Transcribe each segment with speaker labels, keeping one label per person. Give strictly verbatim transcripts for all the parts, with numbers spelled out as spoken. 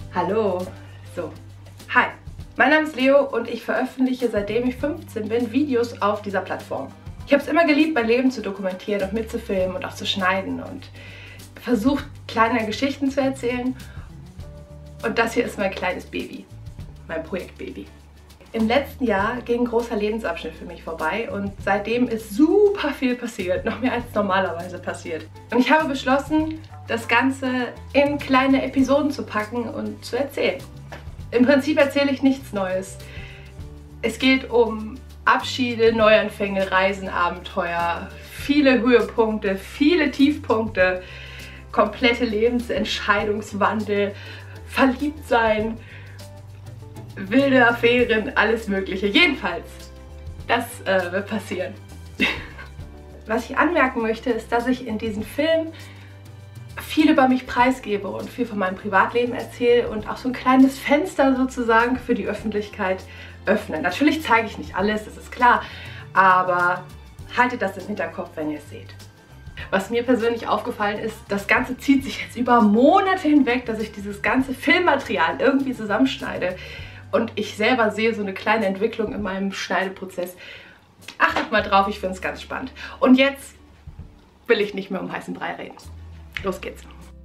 Speaker 1: Hallo. So. Hi. Mein Name ist Leo und ich veröffentliche, seitdem ich fünfzehn bin, Videos auf dieser Plattform. Ich habe es immer geliebt, mein Leben zu dokumentieren und mitzufilmen und auch zu schneiden und versucht, kleine Geschichten zu erzählen. Und das hier ist mein kleines Baby, mein Projektbaby. Im letzten Jahr ging ein großer Lebensabschnitt für mich vorbei und seitdem ist super viel passiert, noch mehr als normalerweise passiert. Und ich habe beschlossen, das Ganze in kleine Episoden zu packen und zu erzählen. Im Prinzip erzähle ich nichts Neues. Es geht um Abschiede, Neuanfänge, Reisen, Abenteuer, viele Höhepunkte, viele Tiefpunkte, komplette Lebensentscheidungswandel, Verliebtsein, wilde Affären, alles Mögliche. Jedenfalls, das äh, wird passieren. Was ich anmerken möchte, ist, dass ich in diesem Film viel über mich preisgebe und viel von meinem Privatleben erzähle und auch so ein kleines Fenster sozusagen für die Öffentlichkeit öffne. Natürlich zeige ich nicht alles, das ist klar, aber haltet das im Hinterkopf, wenn ihr es seht. Was mir persönlich aufgefallen ist, das Ganze zieht sich jetzt über Monate hinweg, dass ich dieses ganze Filmmaterial irgendwie zusammenschneide. Und ich selber sehe so eine kleine Entwicklung in meinem Schneideprozess. Achtet mal drauf, ich finde es ganz spannend. Und jetzt will ich nicht mehr um heißen Brei reden. Los geht's.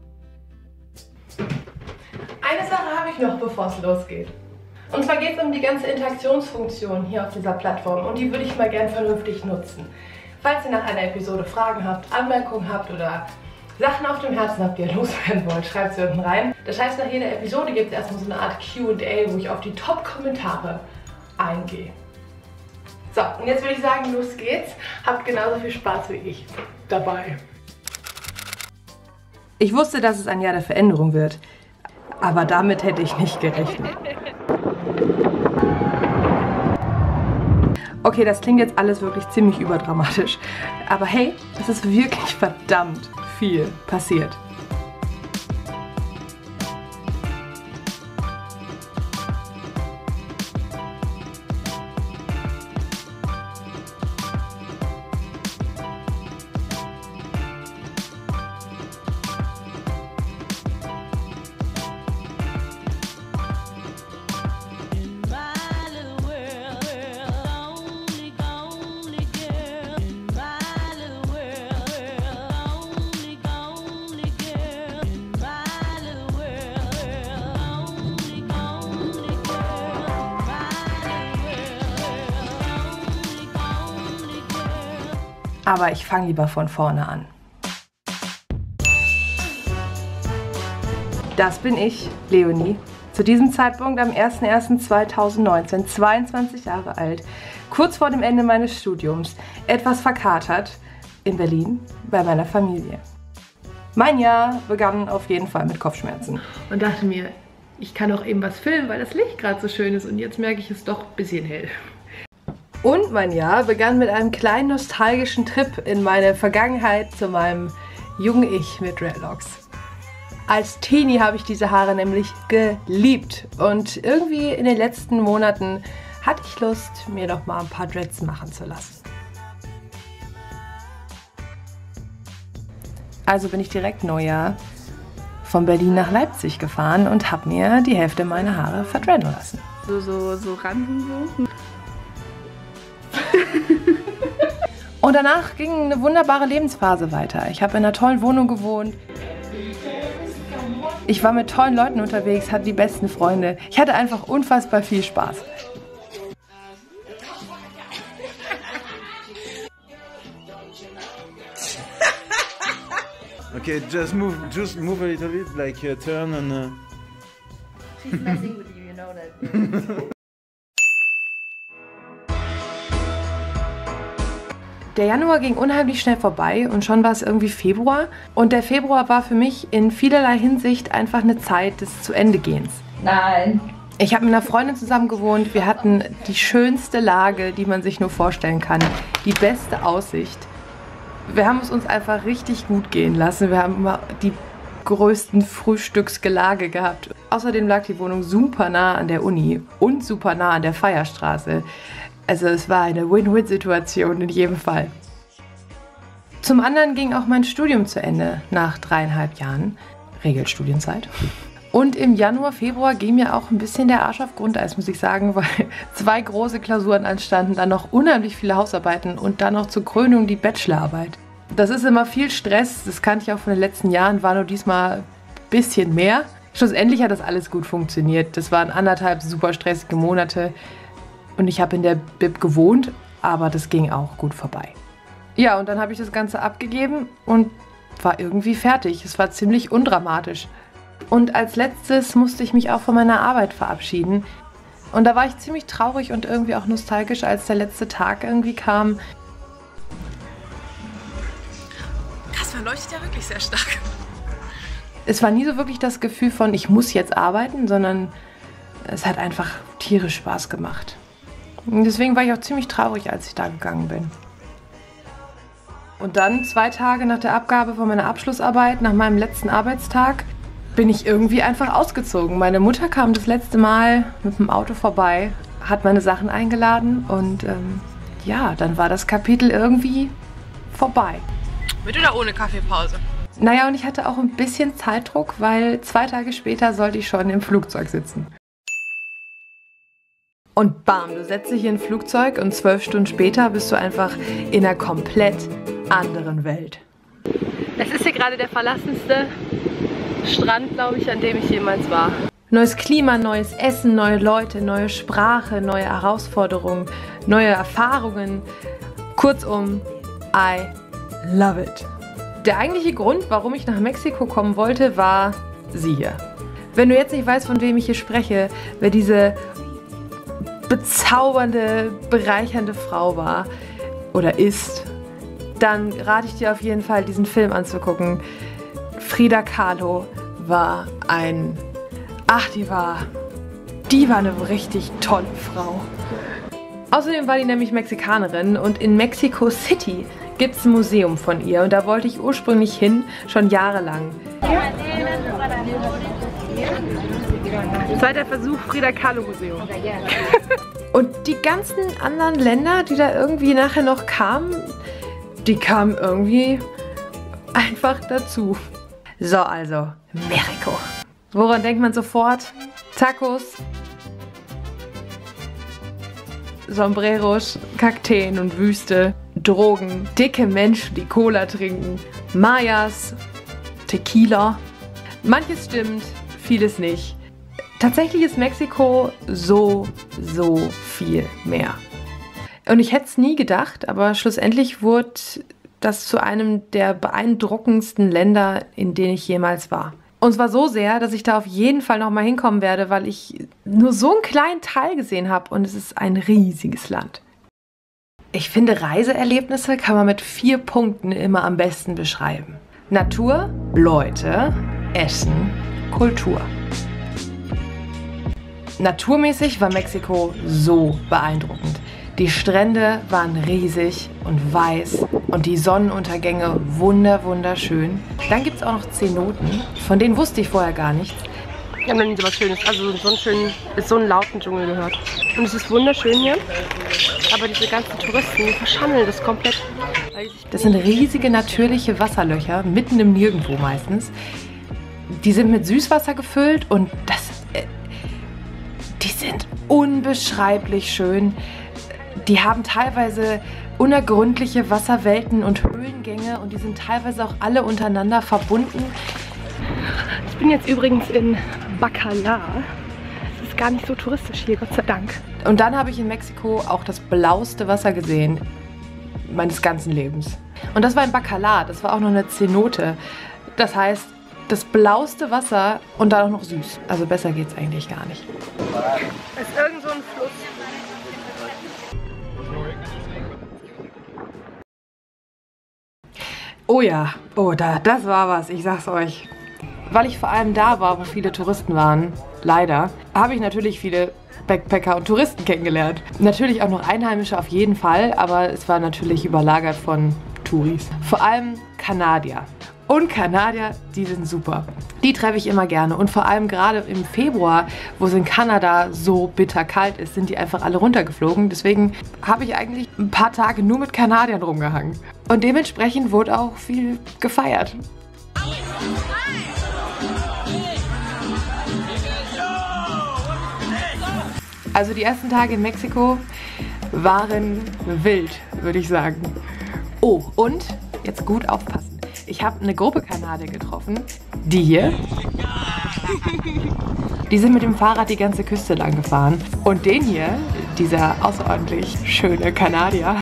Speaker 1: Eine Sache habe ich noch, bevor es losgeht. Und zwar geht es um die ganze Interaktionsfunktion hier auf dieser Plattform. Und die würde ich mal gern vernünftig nutzen. Falls ihr nach einer Episode Fragen habt, Anmerkungen habt oder Sachen auf dem Herzen habt, die ihr loswerden wollt, schreibt sie unten rein. Das heißt, nach jeder Episode gibt es erstmal so eine Art Q und A, wo ich auf die Top-Kommentare eingehe. So, und jetzt würde ich sagen, los geht's. Habt genauso viel Spaß wie ich dabei. Ich wusste, dass es ein Jahr der Veränderung wird, aber damit hätte ich nicht gerechnet. Okay, das klingt jetzt alles wirklich ziemlich überdramatisch, aber hey, es ist wirklich verdammt viel passiert. Aber ich fange lieber von vorne an. Das bin ich, Leonie. Zu diesem Zeitpunkt am ersten ersten zweitausendneunzehn, zweiundzwanzig Jahre alt, kurz vor dem Ende meines Studiums, etwas verkatert, in Berlin bei meiner Familie. Mein Jahr begann auf jeden Fall mit Kopfschmerzen. Und dachte mir, ich kann doch eben was filmen, weil das Licht gerade so schön ist und jetzt merke ich es doch ein bisschen hell. Und mein Jahr begann mit einem kleinen nostalgischen Trip in meine Vergangenheit zu meinem jungen Ich mit Dreadlocks. Als Teenie habe ich diese Haare nämlich geliebt und irgendwie in den letzten Monaten hatte ich Lust, mir noch mal ein paar Dreads machen zu lassen. Also bin ich direkt Neujahr von Berlin nach Leipzig gefahren und habe mir die Hälfte meiner Haare verdreaden lassen.
Speaker 2: So, so, so Randen so.
Speaker 1: Und danach ging eine wunderbare Lebensphase weiter. Ich habe in einer tollen Wohnung gewohnt. Ich war mit tollen Leuten unterwegs, hatte die besten Freunde. Ich hatte einfach unfassbar viel Spaß.
Speaker 3: Okay, just move, just move a little bit, like uh, turn and. Uh...
Speaker 2: She's messing with you, you know that.
Speaker 1: Der Januar ging unheimlich schnell vorbei und schon war es irgendwie Februar. Und der Februar war für mich in vielerlei Hinsicht einfach eine Zeit des Zu-Ende-Gehens.
Speaker 2: Nein.
Speaker 1: Ich habe mit einer Freundin zusammen gewohnt. Wir hatten die schönste Lage, die man sich nur vorstellen kann. Die beste Aussicht. Wir haben es uns einfach richtig gut gehen lassen. Wir haben immer die größten Frühstücksgelage gehabt. Außerdem lag die Wohnung super nah an der Uni und super nah an der Feierstraße. Also es war eine Win-Win-Situation in jedem Fall. Zum anderen ging auch mein Studium zu Ende nach dreieinhalb Jahren Regelstudienzeit. Und im Januar, Februar ging mir auch ein bisschen der Arsch auf Grundeis, muss ich sagen, weil zwei große Klausuren anstanden, dann noch unheimlich viele Hausarbeiten und dann noch zur Krönung die Bachelorarbeit. Das ist immer viel Stress, das kannte ich auch von den letzten Jahren, war nur diesmal ein bisschen mehr. Schlussendlich hat das alles gut funktioniert. Das waren anderthalb super stressige Monate und ich habe in der Bib gewohnt, aber das ging auch gut vorbei. Ja, und dann habe ich das Ganze abgegeben und war irgendwie fertig. Es war ziemlich undramatisch. Und als letztes musste ich mich auch von meiner Arbeit verabschieden. Und da war ich ziemlich traurig und irgendwie auch nostalgisch, als der letzte Tag irgendwie kam.
Speaker 4: Das verleuchtet ja wirklich sehr stark.
Speaker 1: Es war nie so wirklich das Gefühl von, ich muss jetzt arbeiten, sondern es hat einfach tierisch Spaß gemacht. Und deswegen war ich auch ziemlich traurig, als ich da gegangen bin. Und dann, zwei Tage nach der Abgabe von meiner Abschlussarbeit, nach meinem letzten Arbeitstag, bin ich irgendwie einfach ausgezogen. Meine Mutter kam das letzte Mal mit dem Auto vorbei, hat meine Sachen eingeladen und ähm, ja, dann war das Kapitel irgendwie vorbei.
Speaker 4: Mit oder ohne Kaffeepause?
Speaker 1: Naja, und ich hatte auch ein bisschen Zeitdruck, weil zwei Tage später sollte ich schon im Flugzeug sitzen. Und bam, du setzt dich in ein Flugzeug und zwölf Stunden später bist du einfach in einer komplett anderen Welt. Es ist hier gerade der verlassenste Strand, glaube ich, an dem ich jemals war. Neues Klima, neues Essen, neue Leute, neue Sprache, neue Herausforderungen, neue Erfahrungen. Kurzum, I love it. Der eigentliche Grund, warum ich nach Mexiko kommen wollte, war sie hier. Wenn du jetzt nicht weißt, von wem ich hier spreche, wer diese bezaubernde, bereichernde Frau war oder ist, dann rate ich dir auf jeden Fall, diesen Film anzugucken. Frida Kahlo war ein... Ach, die war... Die war eine richtig tolle Frau. Außerdem war die nämlich Mexikanerin und in Mexico City gibt es ein Museum von ihr und da wollte ich ursprünglich hin, schon jahrelang. Zweiter Versuch, Frida Kahlo Museum. Und die ganzen anderen Länder, die da irgendwie nachher noch kamen, die kamen irgendwie einfach dazu. So, also, Mexiko. Woran denkt man sofort? Tacos, Sombreros, Kakteen und Wüste, Drogen, dicke Menschen, die Cola trinken, Mayas, Tequila. Manches stimmt, vieles nicht. Tatsächlich ist Mexiko so, so viel mehr. Und ich hätte es nie gedacht, aber schlussendlich wurde das zu einem der beeindruckendsten Länder, in denen ich jemals war. Und zwar so sehr, dass ich da auf jeden Fall nochmal hinkommen werde, weil ich nur so einen kleinen Teil gesehen habe und es ist ein riesiges Land. Ich finde, Reiseerlebnisse kann man mit vier Punkten immer am besten beschreiben. Natur, Leute, Essen, Kultur. Naturmäßig war Mexiko so beeindruckend. Die Strände waren riesig und weiß und die Sonnenuntergänge wunder wunderschön. Dann gibt es auch noch Zenoten, von denen wusste ich vorher gar nichts.
Speaker 5: Ich habe noch nie so was Schönes, also so einen schönen, so einen lauten Dschungel gehört. Und es ist wunderschön hier, aber diese ganzen Touristen, die verschandeln das komplett.
Speaker 1: Das sind riesige natürliche Wasserlöcher, mitten im Nirgendwo meistens. Die sind mit Süßwasser gefüllt und das, äh, die sind unbeschreiblich schön. Die haben teilweise unergründliche Wasserwelten und Höhlengänge und die sind teilweise auch alle untereinander verbunden.
Speaker 5: Ich bin jetzt übrigens in Bacalar. Es ist gar nicht so touristisch hier, Gott sei Dank.
Speaker 1: Und dann habe ich in Mexiko auch das blaueste Wasser gesehen meines ganzen Lebens. Und das war in Bacalar, das war auch noch eine Zenote. Das heißt, das blaueste Wasser und dann auch noch süß. Also besser geht's eigentlich gar nicht.
Speaker 5: Es ist irgend so ein Fluss.
Speaker 1: Oh ja, oh da, das war was, ich sag's euch. Weil ich vor allem da war, wo viele Touristen waren, leider, habe ich natürlich viele Backpacker und Touristen kennengelernt. Natürlich auch noch Einheimische auf jeden Fall, aber es war natürlich überlagert von Touris. Vor allem Kanadier. Und Kanadier, die sind super. Die treffe ich immer gerne. Und vor allem gerade im Februar, wo es in Kanada so bitterkalt ist, sind die einfach alle runtergeflogen. Deswegen habe ich eigentlich ein paar Tage nur mit Kanadiern rumgehangen. Und dementsprechend wurde auch viel gefeiert. Also die ersten Tage in Mexiko waren wild, würde ich sagen. Oh, und jetzt gut aufpassen. Ich habe eine Gruppe Kanadier getroffen. Die hier. Die sind mit dem Fahrrad die ganze Küste lang gefahren. Und den hier, dieser außerordentlich schöne Kanadier,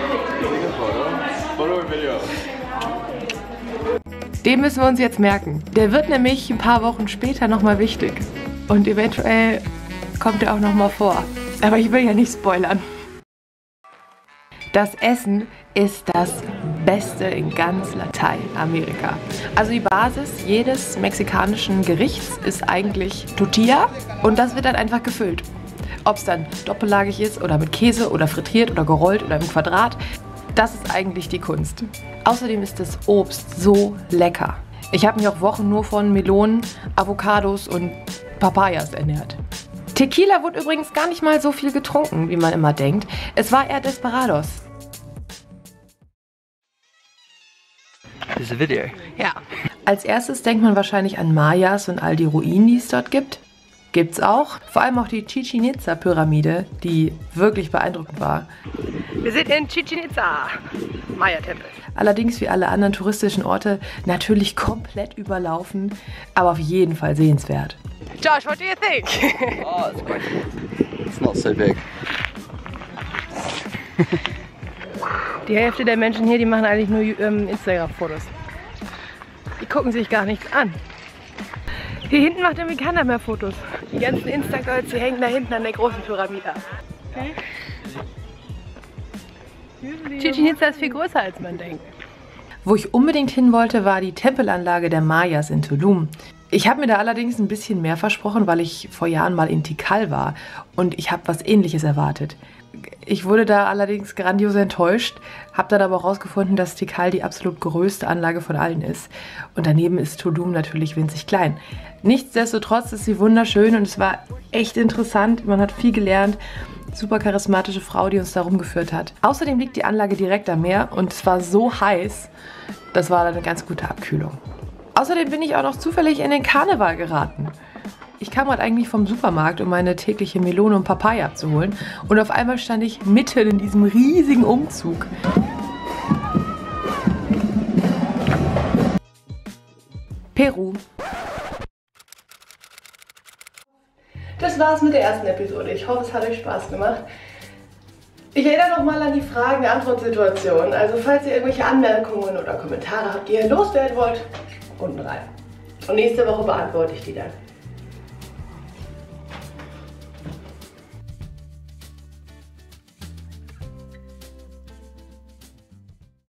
Speaker 1: den müssen wir uns jetzt merken. Der wird nämlich ein paar Wochen später nochmal wichtig. Und eventuell kommt er auch nochmal vor. Aber ich will ja nicht spoilern. Das Essen ist das Beste in ganz Lateinamerika. Also die Basis jedes mexikanischen Gerichts ist eigentlich Tortilla und das wird dann einfach gefüllt. Ob es dann doppellagig ist oder mit Käse oder frittiert oder gerollt oder im Quadrat, das ist eigentlich die Kunst. Außerdem ist das Obst so lecker. Ich habe mich auch Wochen nur von Melonen, Avocados und Papayas ernährt. Tequila wurde übrigens gar nicht mal so viel getrunken, wie man immer denkt. Es war eher Desperados.
Speaker 6: This is a video.
Speaker 1: Ja. Als erstes denkt man wahrscheinlich an Mayas und all die Ruinen, die es dort gibt. Gibt's auch. Vor allem auch die Chichén Itzá-Pyramide, die wirklich beeindruckend war. Wir sind in Chichén Itzá, Maya-Tempel. Allerdings wie alle anderen touristischen Orte natürlich komplett überlaufen, aber auf jeden Fall sehenswert. Josh, what do you think?
Speaker 6: Oh, it's quite cool. It's not so big.
Speaker 1: Die Hälfte der Menschen hier, die machen eigentlich nur ähm, Instagram-Fotos. Die gucken sich gar nichts an. Hier hinten macht irgendwie keiner mehr Fotos. Die ganzen Insta-Girls, die hängen da hinten an der großen Pyramide. Okay. Chichén Itzá ist viel größer, als man denkt. Wo ich unbedingt hin wollte, war die Tempelanlage der Mayas in Tulum. Ich habe mir da allerdings ein bisschen mehr versprochen, weil ich vor Jahren mal in Tikal war und ich habe was Ähnliches erwartet. Ich wurde da allerdings grandios enttäuscht, habe dann aber auch herausgefunden, dass Tikal die absolut größte Anlage von allen ist. Und daneben ist Tulum natürlich winzig klein. Nichtsdestotrotz ist sie wunderschön und es war echt interessant. Man hat viel gelernt. Super charismatische Frau, die uns da rumgeführt hat. Außerdem liegt die Anlage direkt am Meer und es war so heiß, das war eine ganz gute Abkühlung. Außerdem bin ich auch noch zufällig in den Karneval geraten. Ich kam gerade eigentlich vom Supermarkt, um meine tägliche Melone und Papaya abzuholen. Und auf einmal stand ich mitten in diesem riesigen Umzug. Peru. Das war's mit der ersten Episode. Ich hoffe, es hat euch Spaß gemacht. Ich erinnere nochmal an die Fragen-Antwort-Situation. Also falls ihr irgendwelche Anmerkungen oder Kommentare habt, die ihr loswerden wollt, unten rein. Und nächste Woche beantworte ich die dann.